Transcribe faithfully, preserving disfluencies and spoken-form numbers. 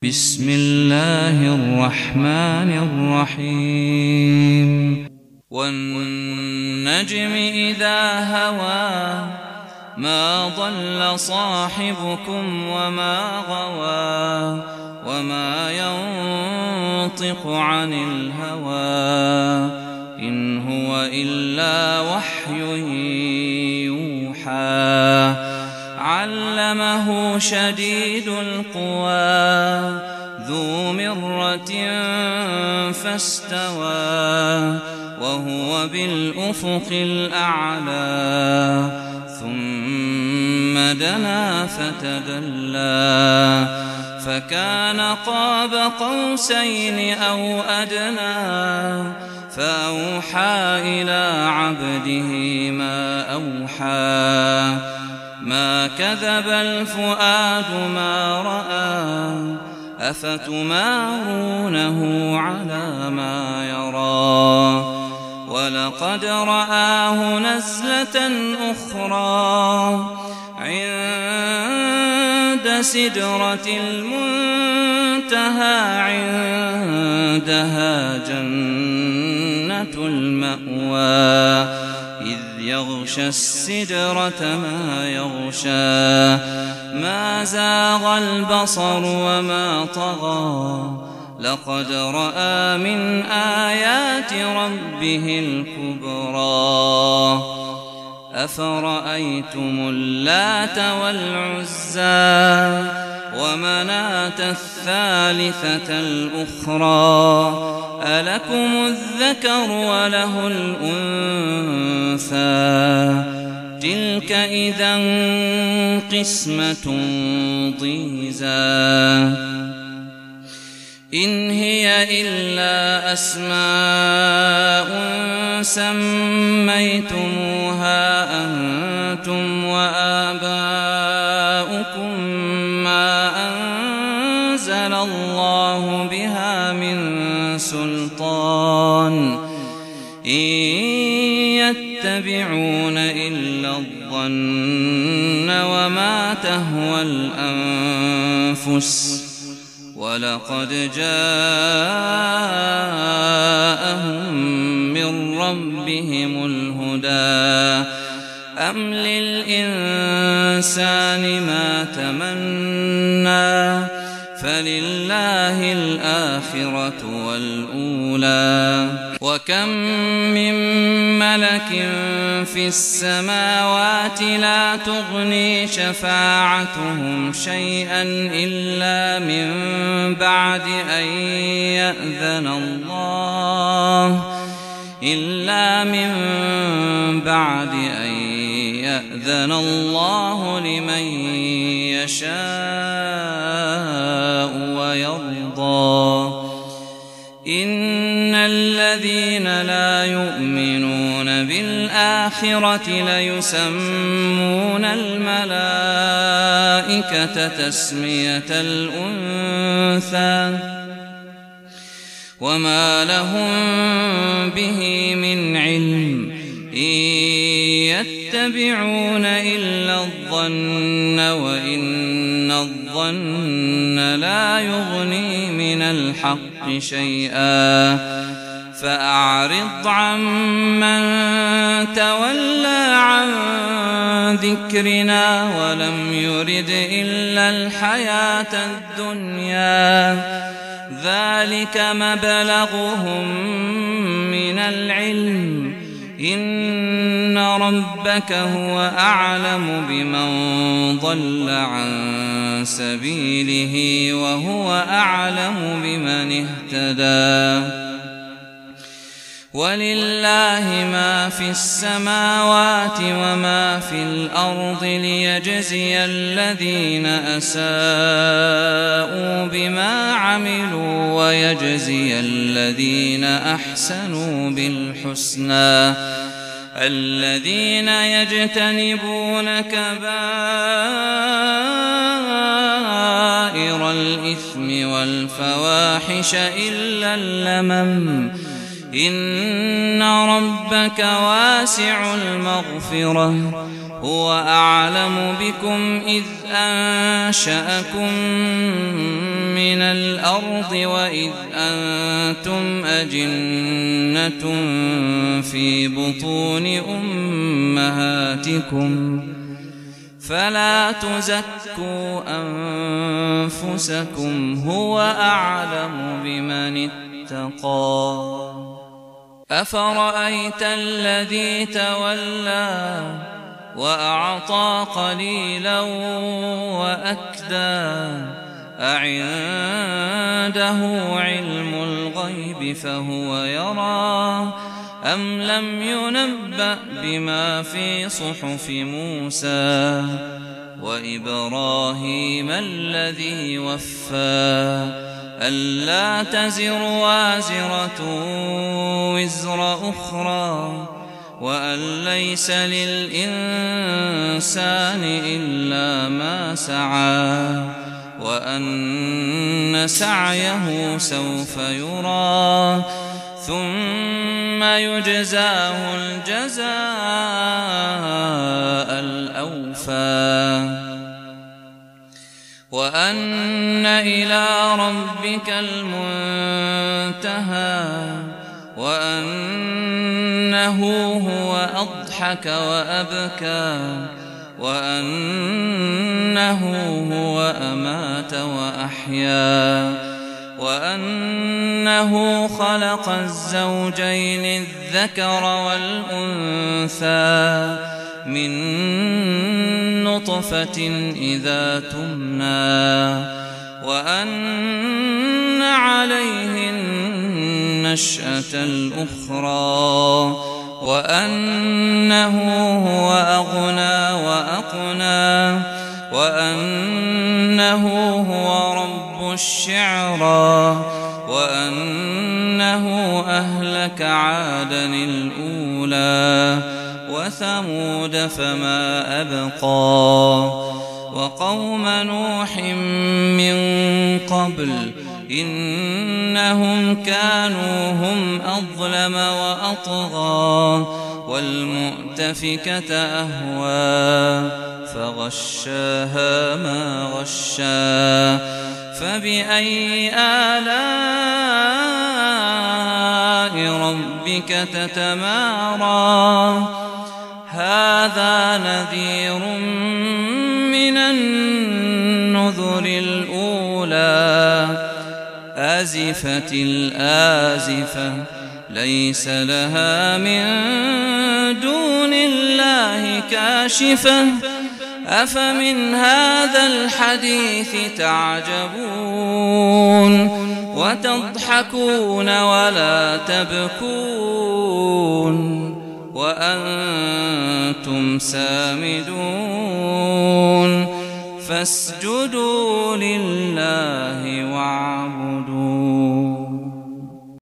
بسم الله الرحمن الرحيم والنجم إذا هوى ما ضل صاحبكم وما غوى وما ينطق عن الهوى إن هو إلا وحي يوحى علمه شديد القوى ذو مرة فاستوى وهو بالأفق الأعلى ثم دنا فتدلى فكان قاب قوسين أو أدنى فأوحى إلى عبده ما أوحى ما كذب الفؤاد ما رأى أفتمارونه على ما يرى ولقد رآه نزلة أخرى عند سدرة المنتهى عندها جنة المأوى إذ يغشى السدرة ما يغشى ما زاغ البصر وما طغى لقد رأى من آيات ربه الكبرى أفرأيتم اللات والعزى ومناة الثالثة الأخرى ألكم الذكر وله الأنثى تلك إذا قسمة ضيزى إن هي إلا أسماء سميتموها أنتم وآباؤكم ما أنزل الله بها من سلطان إن يتبعون إلا الظن وما تهوى الأنفس ولقد جاءهم من ربهم الهدى أم للإنسان ما تمنى فلله الآخرة والأولى وكم من ملك في السماوات لا تغني شفاعتهم شيئا إلا من بعد أن يأذن الله إلا من بعد أن يأذن الله لمن يشاء ويرضى إن الذين لا يؤمنون بالآخرة ليسمون الملائكة تسمية الأنثى وما لهم به من علم إن يتبعون إلا الظن وإن الظن لا يغني من الحق شيئا فأعرض عمن تولى عن ذكرنا ولم يرد إلا الحياة الدنيا ذلك مبلغهم من العلم إن ربك هو أعلم بمن ضل عن سبيله وهو أعلم بمن اهتدى ولله ما في السماوات وما في الأرض ليجزي الذين أساءوا بما عملوا ويجزي الذين أحسنوا بالحسنى الذين يجتنبون كبائر الإثم والفواحش إلا اللمم إن ربك واسع المغفرة هو أعلم بكم إذ أنشأكم من الأرض وإذ أنتم أجنة في بطون أمهاتكم فلا تزكوا أنفسكم هو أعلم بمن اتقى أفرأيت الذي تولى وأعطى قليلا وأكدى أعنده علم الغيب فهو يرى أم لم ينبأ بما في صحف موسى وإبراهيم الذي وفى ألا تزر وازرة وزر أخرى وأن ليس للإنسان إلا ما سعى وأن سعيه سوف يرى ثم يجزاه الجزاء الأوفى وأن إلى ربك المنتهى وأنه هو أضحك وأبكى وأنه هو أمات وأحيا وأنه خلق الزوجين الذكر والأنثى من نطفة إذا تمنى وأن عليه النشأة الأخرى وأنه هو أغنى وأقنى وأنه هو رب الشعرى وأنه أهلك عادا الأولى وثمود فما أبقى وقوم نوح من قبل إنهم كانوا هم أظلم وأطغى والمؤتفكة أهوى فغشاها ما غشا فبأي آلاء ربك تتمارى هذا نذير من النذر الأولى آزفت الآزفة ليس لها من دون الله كاشفة أفمن هذا الحديث تعجبون وتضحكون ولا تبكون وأنتم سامدون فاسجدوا لله واعبدوا